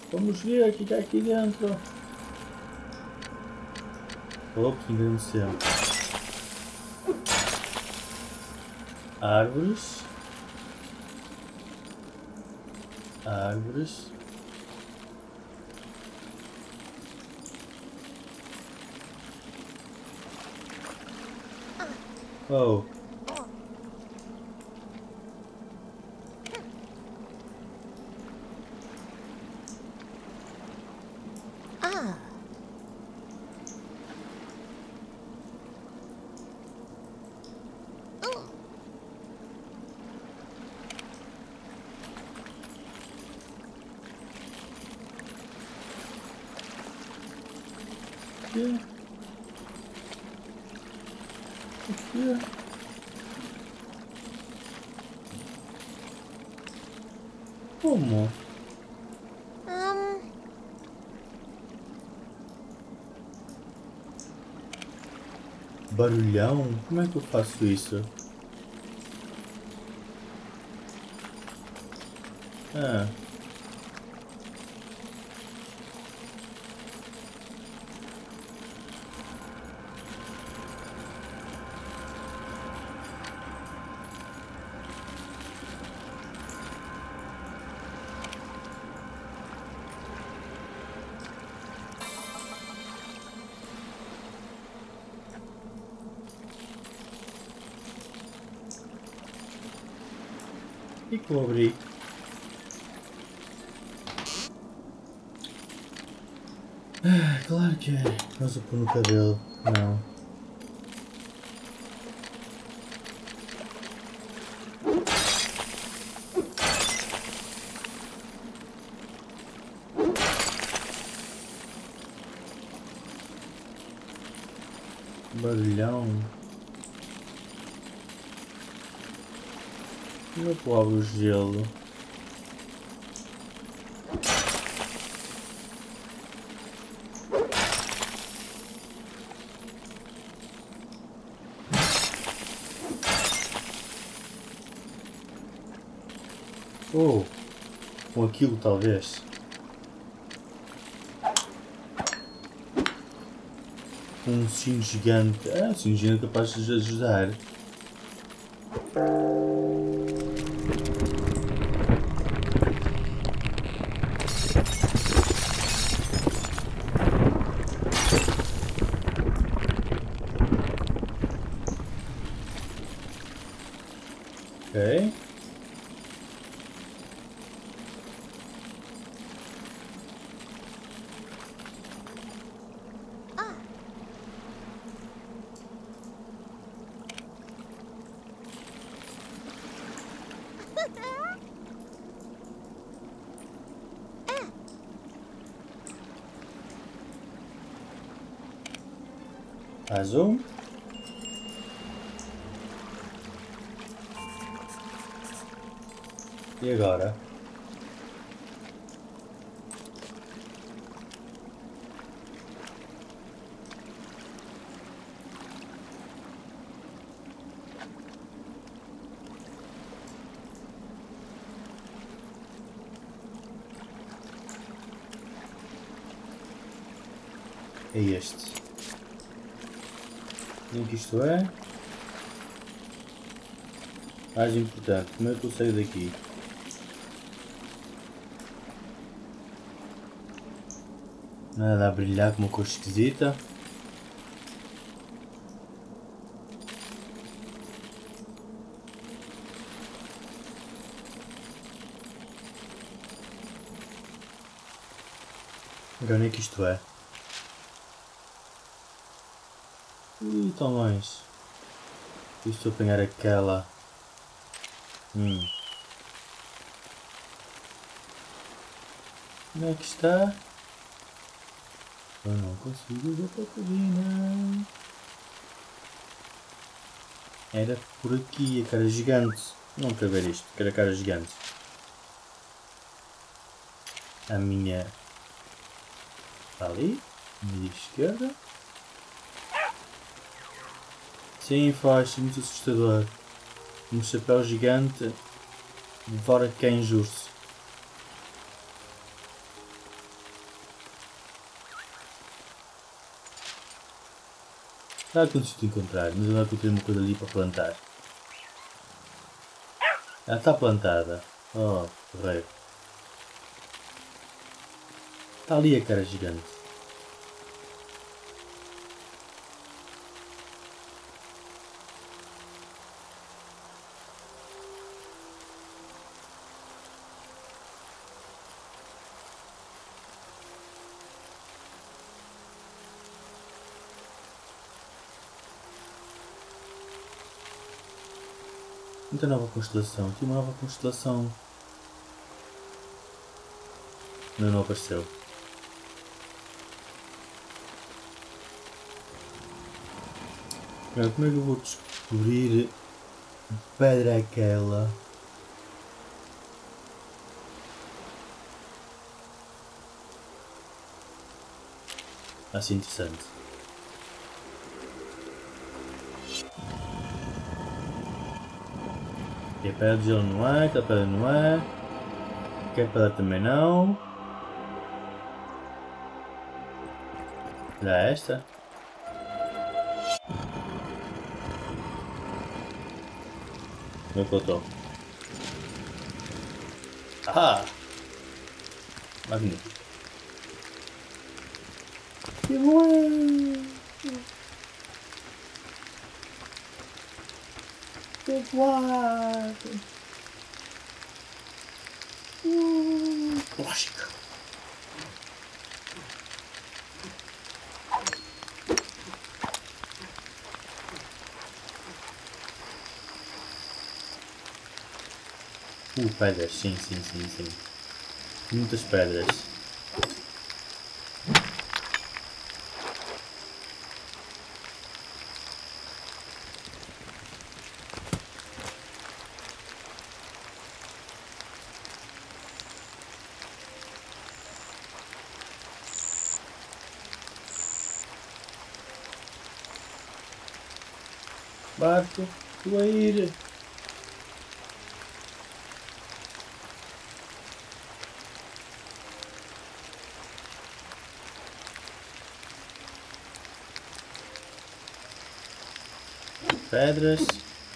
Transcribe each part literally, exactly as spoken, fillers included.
Vamos ver o que há aqui dentro. Oh, que grande céu. Árvores. Árvores. Oh. Ah. Aqui. Aqui. Como? Um. Barulhão? Como é que eu faço isso? Ah. E que eu abri? Ah, claro que é. Mas eu pôr no cabelo. Não. Barulhão. Como é que eu abro o gelo? Oh, com aquilo talvez. Um sino gigante. Ah, um sino gigante capaz de ajudar. Ok. Ah. Eh. Mais um. E agora? É este. O que isto é? Mais importante, como é que eu saio daqui? Nada a brilhar com uma cor esquisita. Agora onde é que isto é? Ih, tão longe. E se eu apanhar aquela? Hum. Onde é que está? Eu não consigo ver para a cabina. Era por aqui, a cara gigante. Não quero ver isto, quero a cara gigante. A minha... Está ali, minha esquerda. Sim, faz, muito assustador. Um chapéu gigante devora cães urso. Será que eu consigo encontrar? Mas agora que eu tenho uma coisa ali para plantar. Ela está plantada. Oh, correio. Está ali a cara gigante. Muita nova constelação. Tinha uma nova constelação. Não, não apareceu. Agora, como é que eu vou descobrir a pedra aquela? Assim interessante. Que a pedra de gelo não é, que a pedra não é. Que a pedra também não. Olha esta. Como é que eu estou? Ah! Magnífico. Que bom! Que guarda! Uh, lógico! Uh, pedras, sim, sim, sim, sim. Muitas pedras. Barco, estou a ir. Pedras.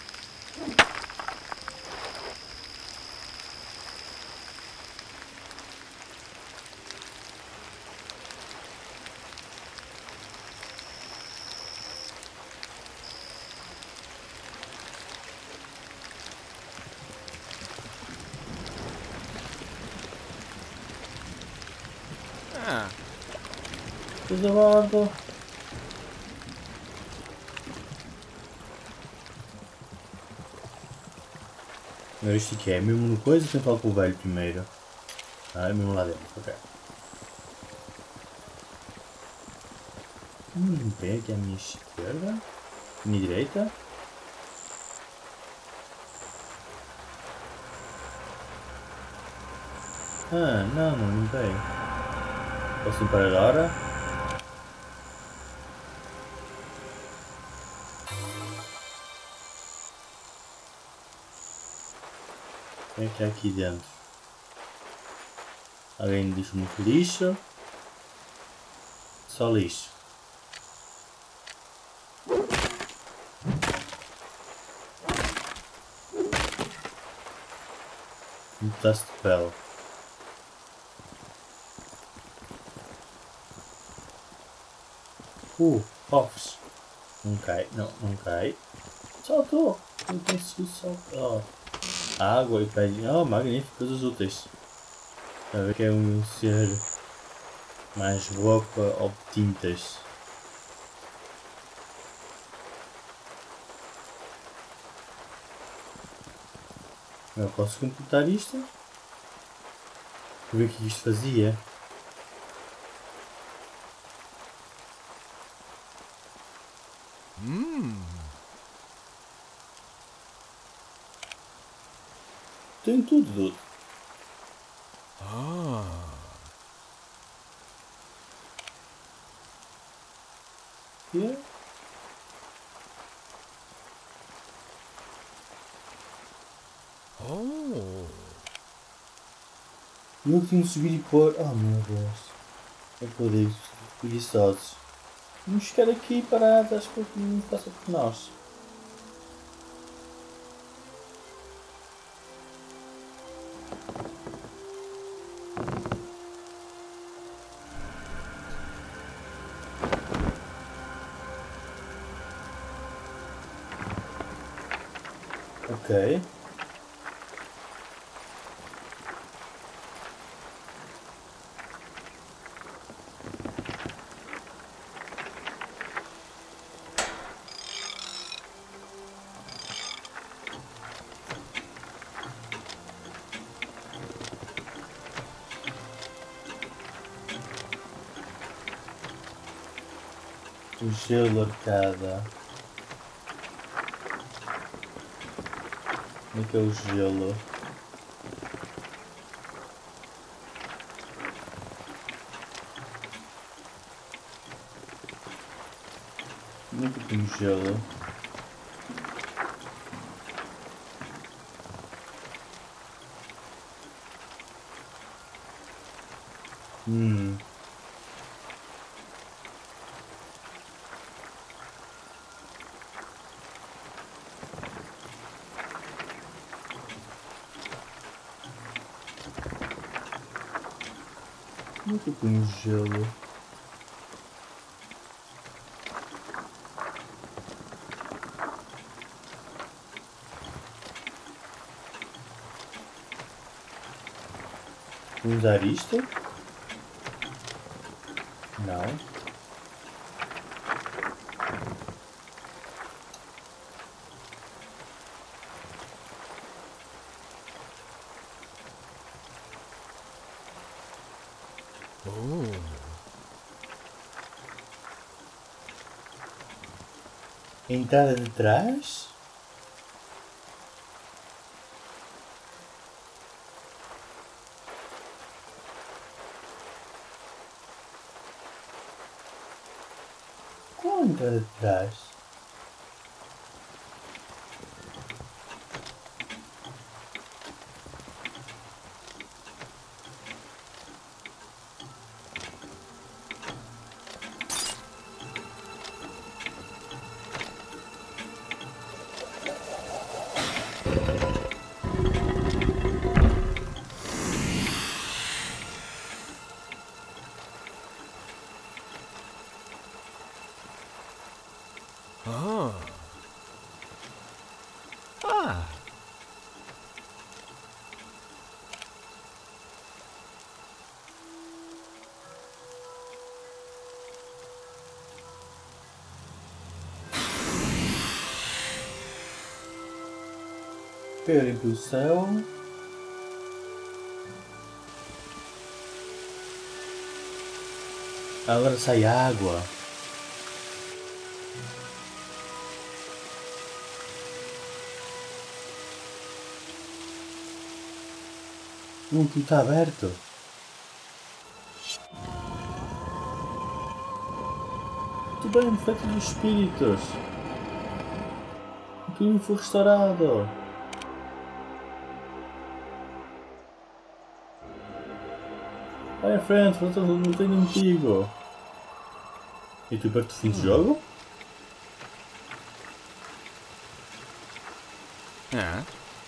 Ah. Tudo a bordo. Mas isto aqui é mesmo uma coisa, tem que falar com o velho primeiro. Ah, é mesmo lá dentro, ok. Hum, bem aqui à minha esquerda. À minha direita. Ah, não, não limpei. Posso limpar agora? O que é que há aqui dentro? Alguém diz muito lixo. Só lixo. Um pedaço de pele. Uh, cofres. Não cai, não, não cai. Saltou! Não consegui saltar. Oh. Água e pede. Oh, magnífico, coisas úteis. A ver que é um ser mais roupa ou tintas. Eu posso completar isto? Ver o que isto fazia. Hum. Tem tudo, tudo. Ah. Yeah. Oh. Eu tenho que subir e pôr. Oh meu Deus. É que eu digo, preguiçosos. Vamos ficar aqui parados, acho que não passa por nós. Ok. O gelo arcada. Como é que é o gelo? Nunca tem gelo. Hum. Nunca tem gelo. Vou usar isto? Não. Entrada de trás? Qual a entrada de trás? Oh. Ah. Pera impulsão. Agora sai água. Não, tudo está aberto. Tudo bem feito dos espíritos. Tudo foi restaurado. Vai em frente, não tenho contigo. E tu perto do fim do jogo? É.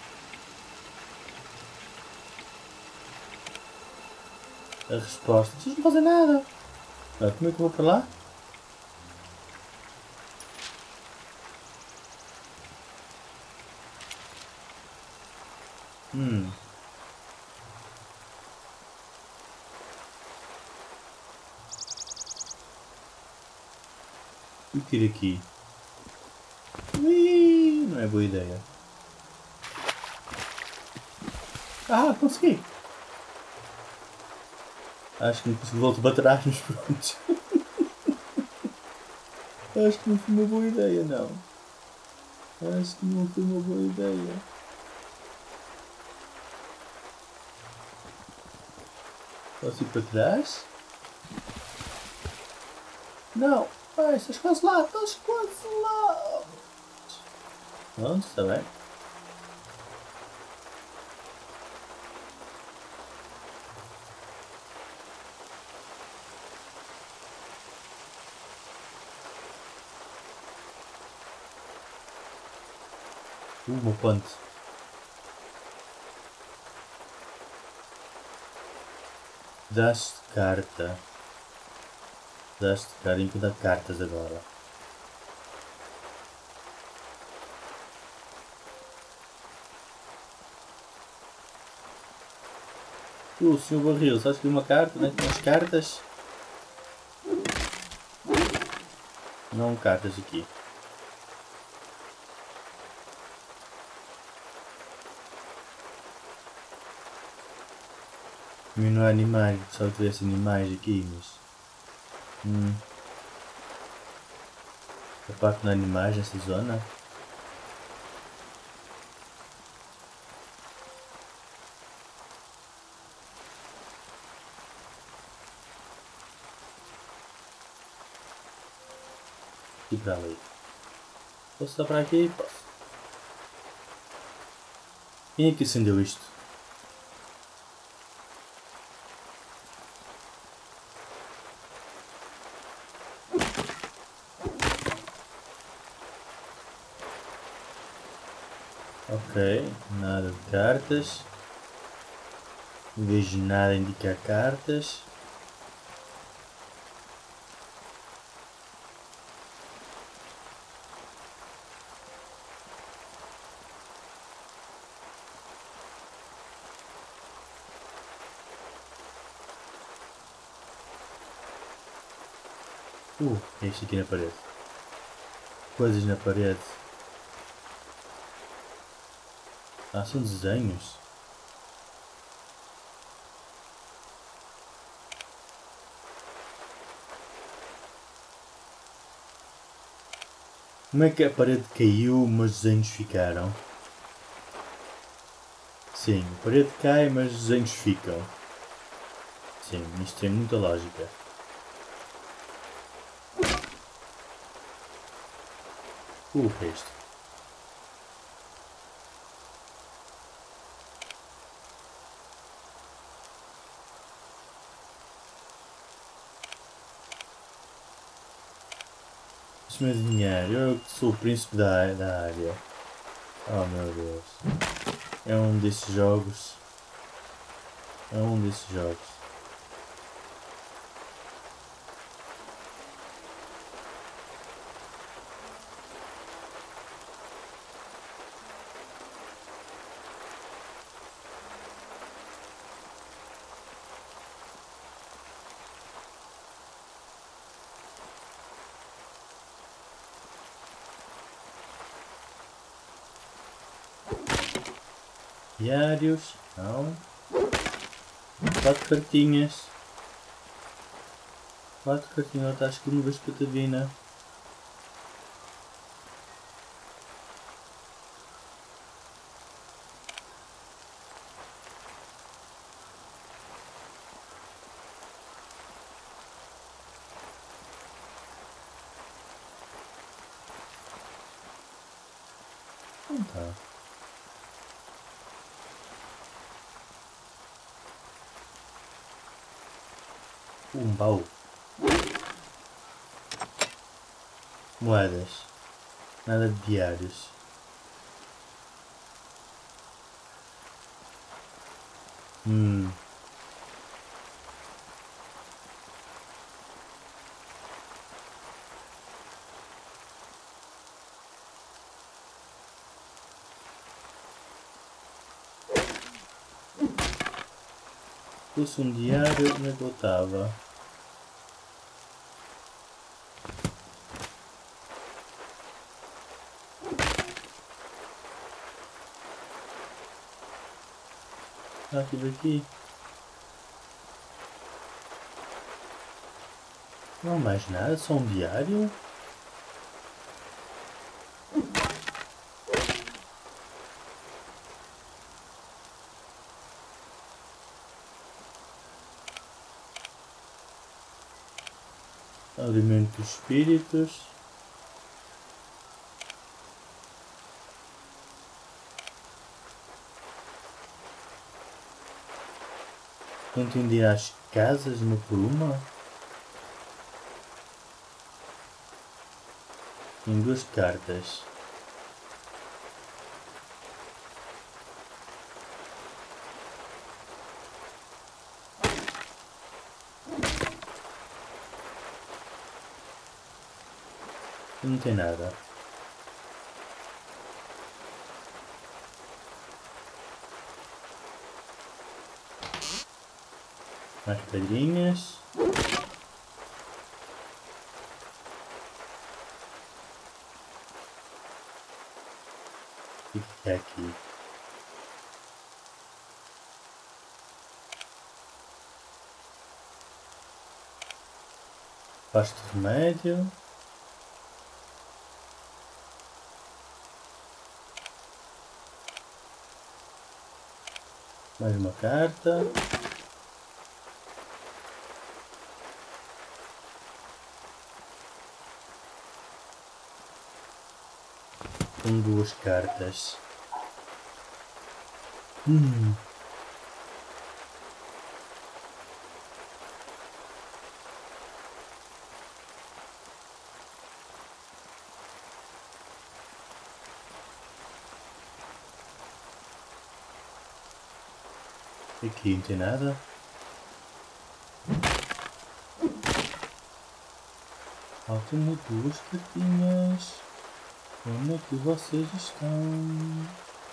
A resposta. Vocês não fazem nada. Ah, como é que eu vou para lá? Hum. E tiro aqui. Ui, não é boa ideia. Ah, consegui! Acho que não consegui voltar para trás, mas pronto. Acho que não foi uma boa ideia, não. Acho que não foi uma boa ideia. Posso ir para trás? Não! Ah, estás quase lá! Estás quase lá! Pronto, está bem. Uh, uma ponte. Daste carta. Daste carta. Encontrar cartas agora. Uh, senhor Barril, sabes que uma carta? Onde é que tem as cartas? Não cartas aqui. A mim não há animais, só tivesse animais aqui, mas... Hum. A parte não há animais nessa zona? E para ali. Posso dar para aqui? Posso. Quem é que acendeu isto? Ok, nada de cartas. Não vejo nada a indicar cartas. Uh, é isto aqui na parede. Coisas na parede. Ah, são desenhos. Como é que a parede caiu, mas os desenhos ficaram? Sim, a parede cai, mas os desenhos ficam. Sim, isto tem muita lógica. Uh, o que é isto? Deixa-me adivinhar, eu que sou o príncipe da, da área. Oh meu Deus. É um desses jogos. É um desses jogos. Diários. Não. Quatro cartinhas. Quatro cartinhas. Está escrito no Vespa Patavina. Não tá. Um baú. Moedas. Nada de diários. Hum. Se fosse um diário, onde é que eu estava? Ah, estive aqui. Não há mais nada, só um diário. Alimento dos espíritos. Não tenho de ir às casas uma por uma? Tem duas cartas. Não tem nada. Mais pedrinhas. O que é aqui? Pasto remédio. Mais uma carta. Com duas cartas. Hum. Aqui não tem nada. Faltam-me duas cartinhas. Onde é que vocês estão?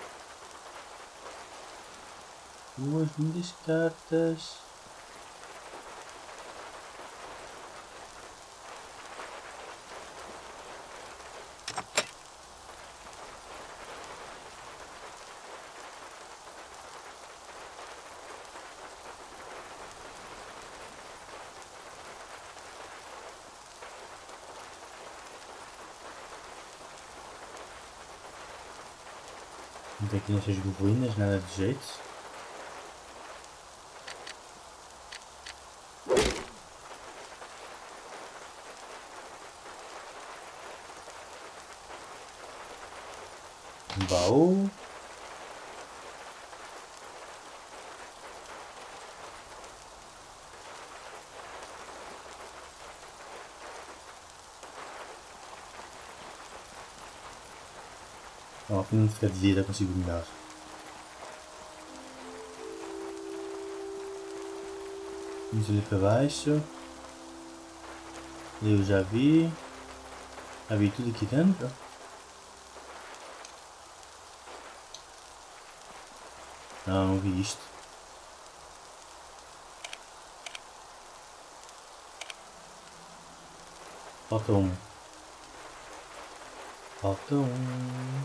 Duas lindas cartas. Não tem aqui nessas goblinas, nada de jeito. Um baú. Ó, aqui não fica de vida, consigo melhor. Vamos ali para baixo. Eu já vi. Já vi tudo aqui dentro. Não, não vi isto. Falta um. Falta um.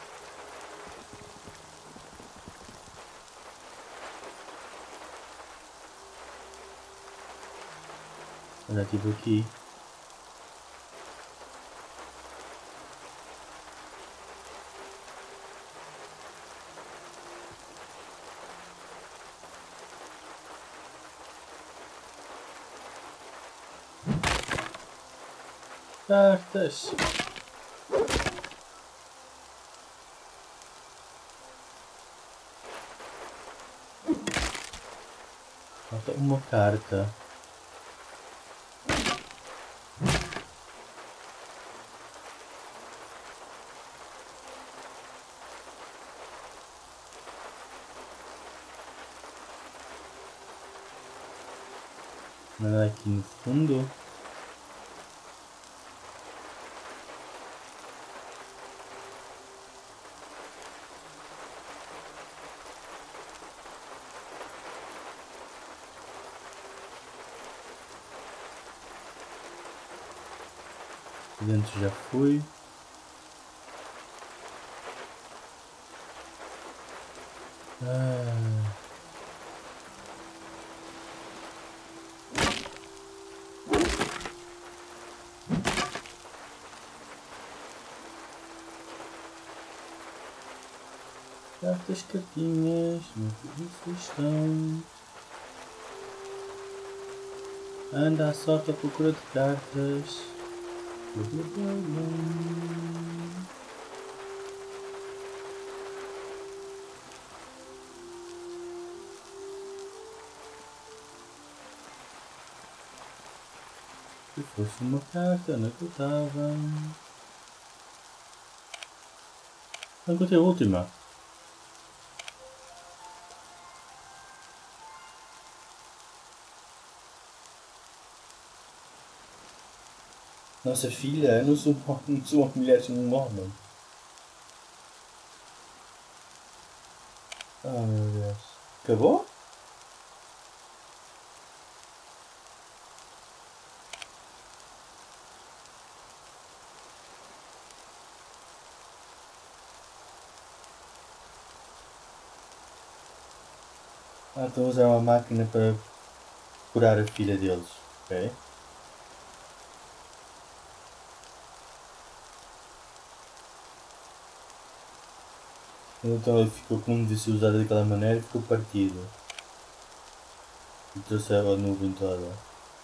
Olha, tipo aqui. Cartas. Falta uma carta. Nada aqui no fundo. Dentro já fui. Ah. Cartas, cartinhas, no que vocês estão? Anda à sorte à procura de cartas. Se fosse uma carta, onde é que eu estava? Não encontrei a última. Nossa, filha, eu não sou, não sou uma mulher, sou um homem. Ah, meu Deus. Acabou? Ah, estou a usar uma máquina para curar a filha deles. Ok? Então ele ficou, como disse, usado daquela maneira e ficou partido. E trouxe a nuvem toda.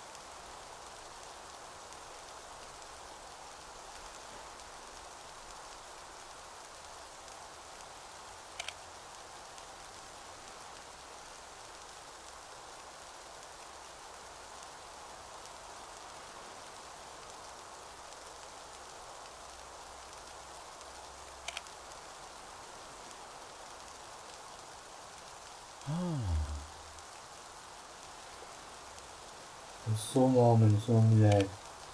Eu sou um homem, não sou uma mulher.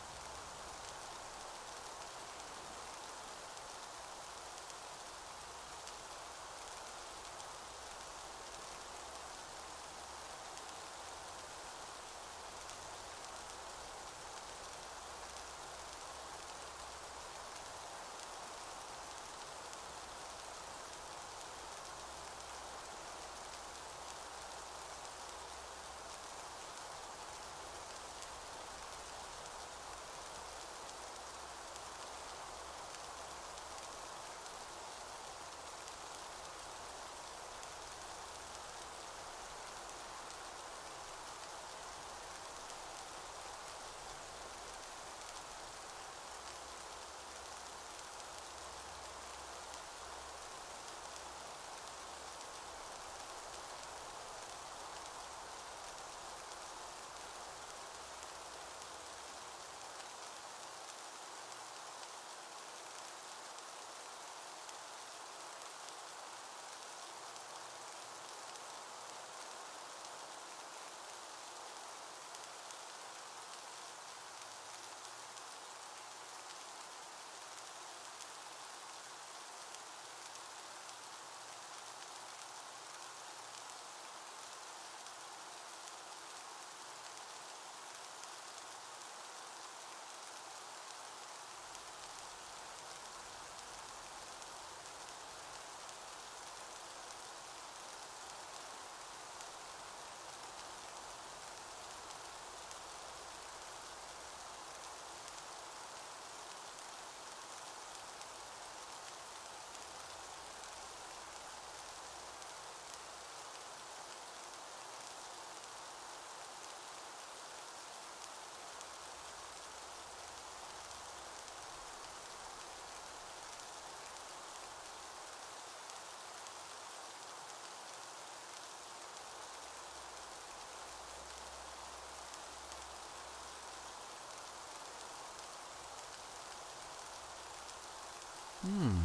Hmm.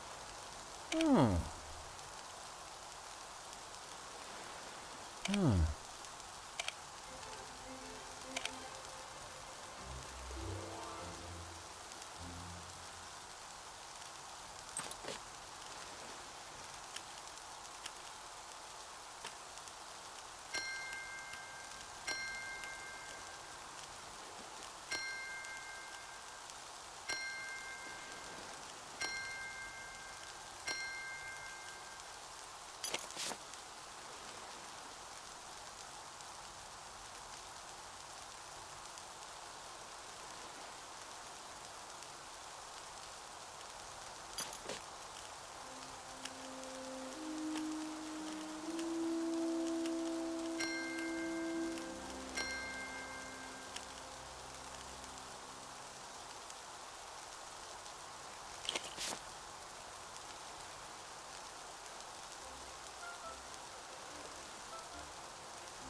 Hmm. Hmm.